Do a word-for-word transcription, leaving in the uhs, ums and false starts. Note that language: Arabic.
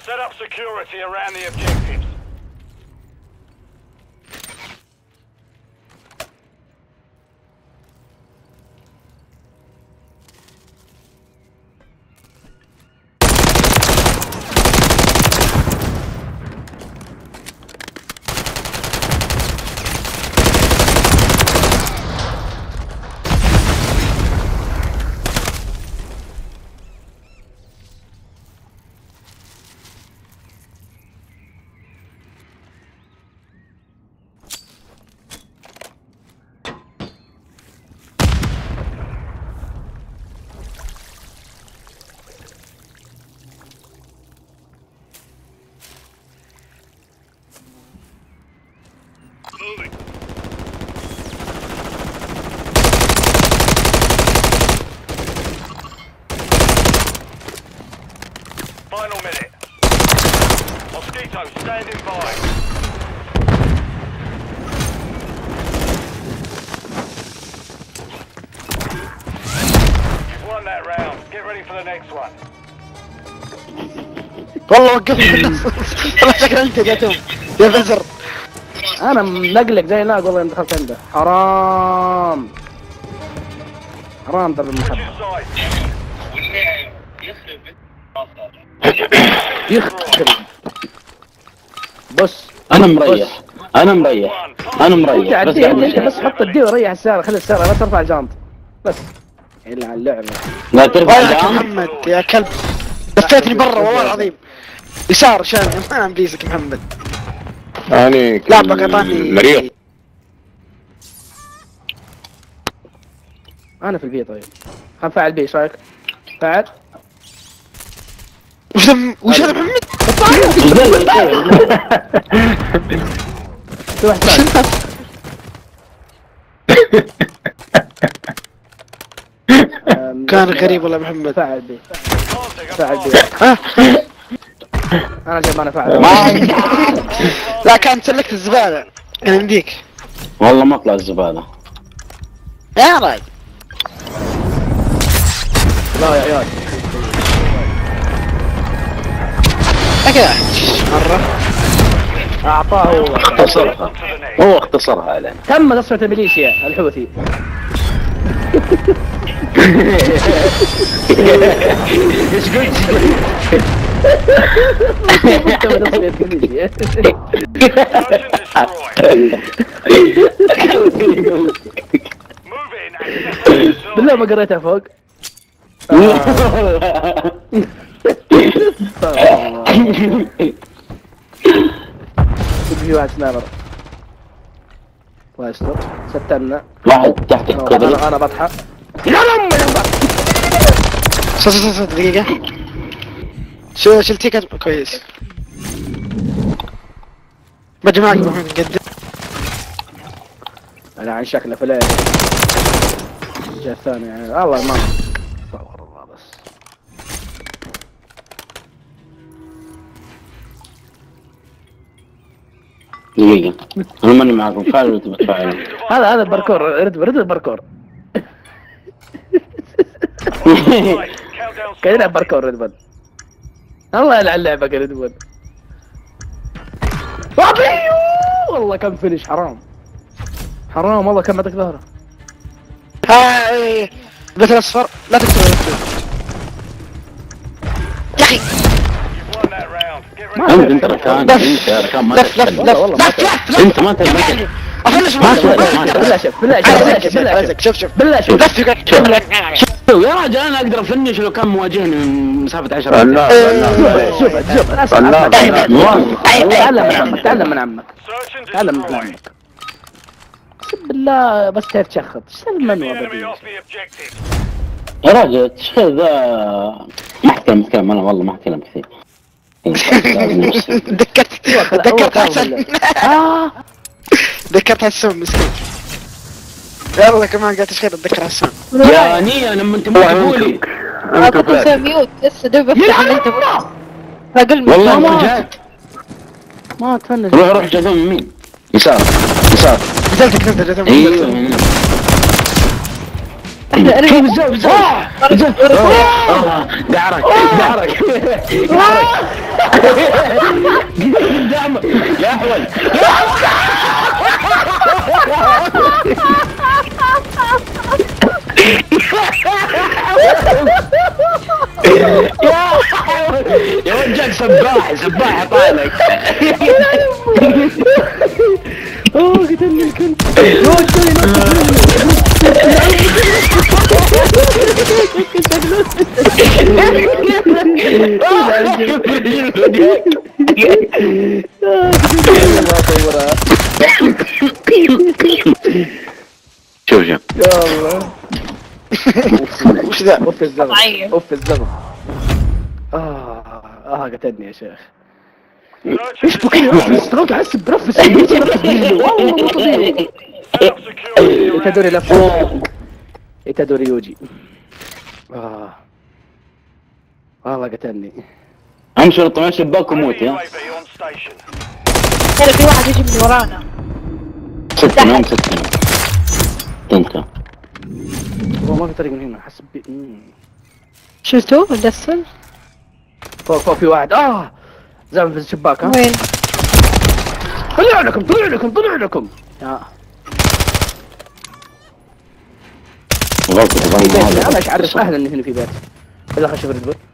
Set up security around the objectives. Moving. Final minute. Mosquito standing by. You've won that round. Get ready for the next one. والله وقفت الناس. والله شكلك انت جاتهم يا بزر. انا ملقلق زي لا والله دخلت عنده. حرام حرام ضرب المحبة. يخرب. بص انا مريح انا مريح انا مريح بس انت بس حط الدي وريح السيارة. خلي السيارة لا ترفع الجانط بس. يلعن اللعبة. لا ترفع الجانط. يا محمد يا كلب لفيتني برا والله العظيم. يسار شان ما امبيزك محمد. يعني لعبك اعطاني مريض. انا في البي. طيب خل فاعل بي. ايش رايك؟ فاعل. وش ذا وش هذا محمد؟ في واحد ثاني. كان غريب والله محمد. فاعل بي فاعل بي. انا جاي انا فاعل. لا كان سلكت الزبالة. انا مديك والله ما طلع الزبالة يا راجل. لا يا عيال اكيد مرة اعطاه. هو اختصرها هو اختصرها علينا. تم تصفية الميليشيا الحوثي. ايش قلت؟ تم تصفية الميليشيا. بالله ما قريتها فوق. في واحد سنايبر. الله يستر. ستنا واحد تحت الكوبري. انا انا بضحك. يا لم صح صح صح دقيقة. شو شلتيك كويس. مجموعة نقدم. انا عن شكله فلاح. جاء الثاني يعني الله ما استغفر الله بس. دقيقة انا ماني معكم. فاعل وانت بتفاعل. هذا هذا الباركور. رد رد الباركور. كان يلعب باركور ريدبون. الله يلعن لعبك يا ريدبون. والله كم فينش. حرام حرام والله كم عندك ظهره. هاي بس الاصفر لا تكتب يا اخي. انت انت ركان انت ركان ما لف لف لف لف انت ما تبي. افلش ما بالله شوف بالله شوف بالله شوف شوف بالله شوف لف شوف يا راجل انا اقدر افنش لو كان مواجهني من مسافة عشرة. لا شوف شوف انا تعلم من عمك تعلم من عمك تعلم من عمك. اقسم بالله بس تعرف تشخط. ايش المنوى بدي يا راجل ذا ما احترم الكلام. انا والله ما احترم كثير. ذكرت ذكرت حسن. ذكرت حسن مسكين. يلا كمان قاعد تشغل اتذكر حسن. يا نيا لما انت ما تقولي انا كنت مسوي ميوت لسه دوب افتح اللي انت اقل والله ما جات. ما تفنش. روح روح جاذوم يمين يسار يسار. نزلتك نزل جاذوم. ايوه انا انا بالزاوية بالزاوية دعرك دعرك قدامك يا احول يا وجهك سباح سباح طالك اوه قتلني الكلب شوف شوف يا الله وش ذا اوف الزغم اوف الزغم اه اه قتلني يا شيخ ايش بكي استغربت احس بنفس والله مو طبيعي يتدوري لف يتدوري يوجي اه والله قتلني امشي طبعا شباك وموت يا هلا في واحد يجي من ورانا. ستة نوم ستة نوم تنتهى والله ما في طريق من هنا حسب بي شفتوا الدسل؟ فوق فوق في واحد اه زعم في الشباك ها وين؟ طلع لكم طلع لكم طلع لكم اه غلطة في بيتنا انا ايش اعرف اهلا ان هنا في بيت يلا خش اشوف الريد بول